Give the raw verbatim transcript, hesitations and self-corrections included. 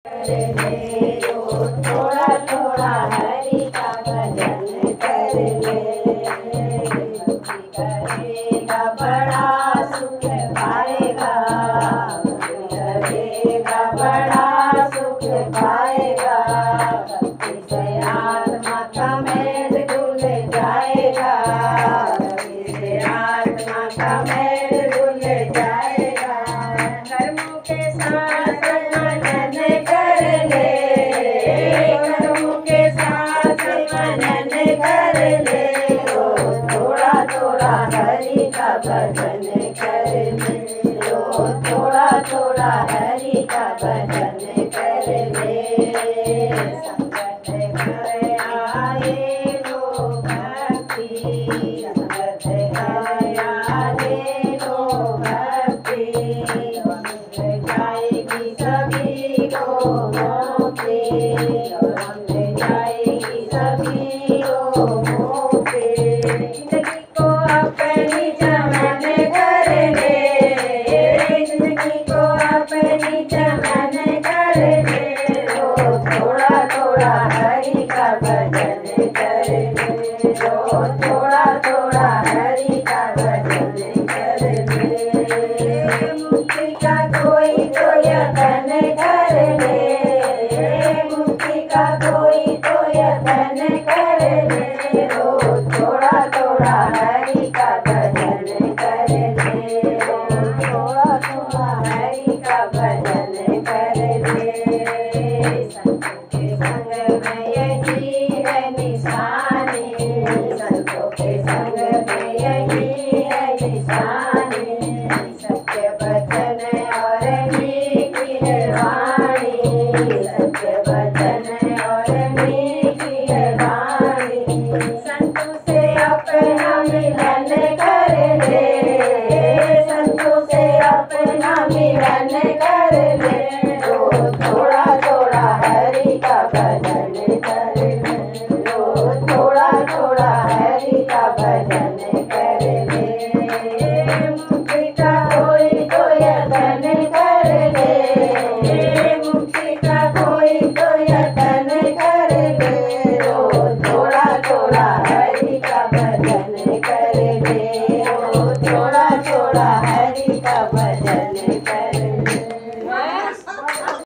ले लो थोड़ा थोड़ा हरि का भजन कर ले। भक्ति करेगा बड़ा सुख पाएगा, भक्ति करेगा बड़ा सुख पाएगा। भक्ति से आत्मा का मैल धुल जाएगा, भक्ति से आत्मा का मैल धुल जाएगा। कर्मों के साथ मनन कर ले, कर्मों के साथ मनन कर ले। लो थोड़ा थोड़ा हरि का भजन कर ले, लो थोड़ा थोड़ा हरि का भजन कर ले। संगत है आए लो भक्ति, संगत है आए लो भक्ति। मिल जाएगी सभी को मुक्ति, मिल जाएगी सभी को मुक्ति। जिंदगी को अपनी चमन कर ले, जिंदगी को अपनी चमन कर ले। लो थोड़ा थोड़ा हरि का भजन कर ले, लो थोड़ा थोड़ा हरि का भजन कर ले। मुक्ति का कोई तो यतन कर ले, मुक्ति का कोई तो यतन कर ले। लो थोड़ा थोड़ा हरि का भजन कर ले, लो थोड़ा थोड़ा हरि का भजन कर ले। संतों के संग में यही है निशानी, संतों के संग में यही है निशानी। सत्य वचन और मीठी है वाणी, सत्य वचन और मीठी है वाणी। संतों से अपना मिलन कर ले, संतों से अपना मिलन कर ले। लो थोड़ा थोड़ा हरि का भजन कर ले, लो थोड़ा थोड़ा हरि का भजन